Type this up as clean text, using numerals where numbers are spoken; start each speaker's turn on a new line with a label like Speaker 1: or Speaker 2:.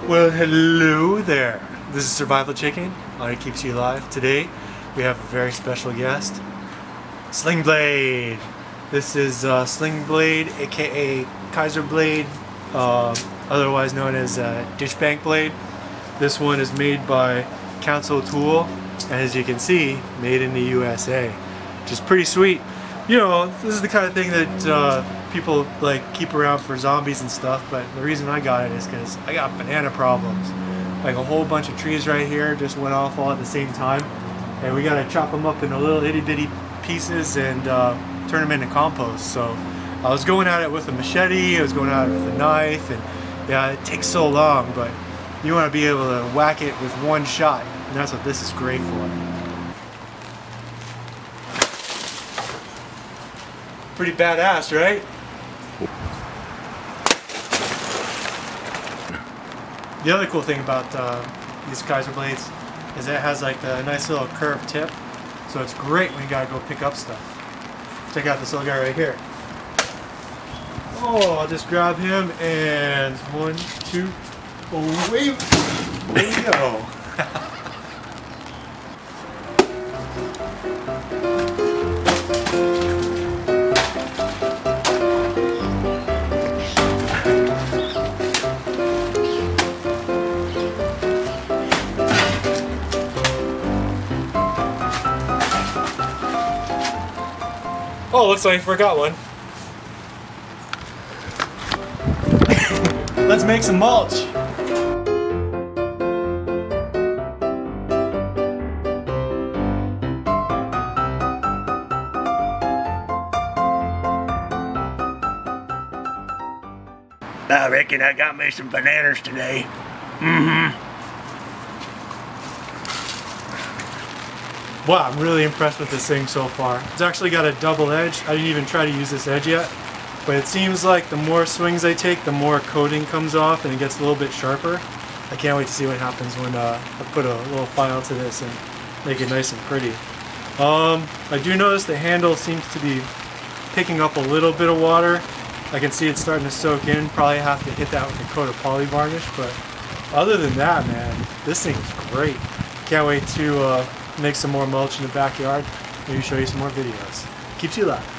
Speaker 1: Well, hello there. This is Survival Chicken on IKYA Live. Today we have a very special guest, Sling Blade. This is Sling Blade, aka Kaiser blade, otherwise known as Dish Bank blade. This one is made by Council Tool, and as you can see, made in the USA, which is pretty sweet. You know, this is the kind of thing that people like keep around for zombies and stuff, but the reason I got it is because I got banana problems. Like a whole bunch of trees right here just went off all at the same time, and we gotta chop them up into little itty bitty pieces and turn them into compost. So I was going at it with a machete, I was going at it with a knife, and yeah, it takes so long, but you want to be able to whack it with one shot, and that's what this is great for. Pretty badass, right? The other cool thing about these Kaiser blades is that it has like a nice little curved tip, so it's great when you gotta go pick up stuff. Check out this little guy right here. Oh, I'll just grab him and 1, 2, away we go. Oh, looks like I forgot one. Let's make some mulch.
Speaker 2: I reckon I got me some bananas today.
Speaker 1: Wow, I'm really impressed with this thing so far. It's actually got a double edge. I didn't even try to use this edge yet, but it seems like the more swings I take, the more coating comes off and it gets a little bit sharper. I can't wait to see what happens when I put a little file to this and make it nice and pretty. I do notice the handle seems to be picking up a little bit of water. I can see it's starting to soak in. Probably have to hit that with a coat of poly varnish, but other than that, man, this thing is great. Can't wait to make some more mulch in the backyard, maybe show you some more videos. Keeps you alive.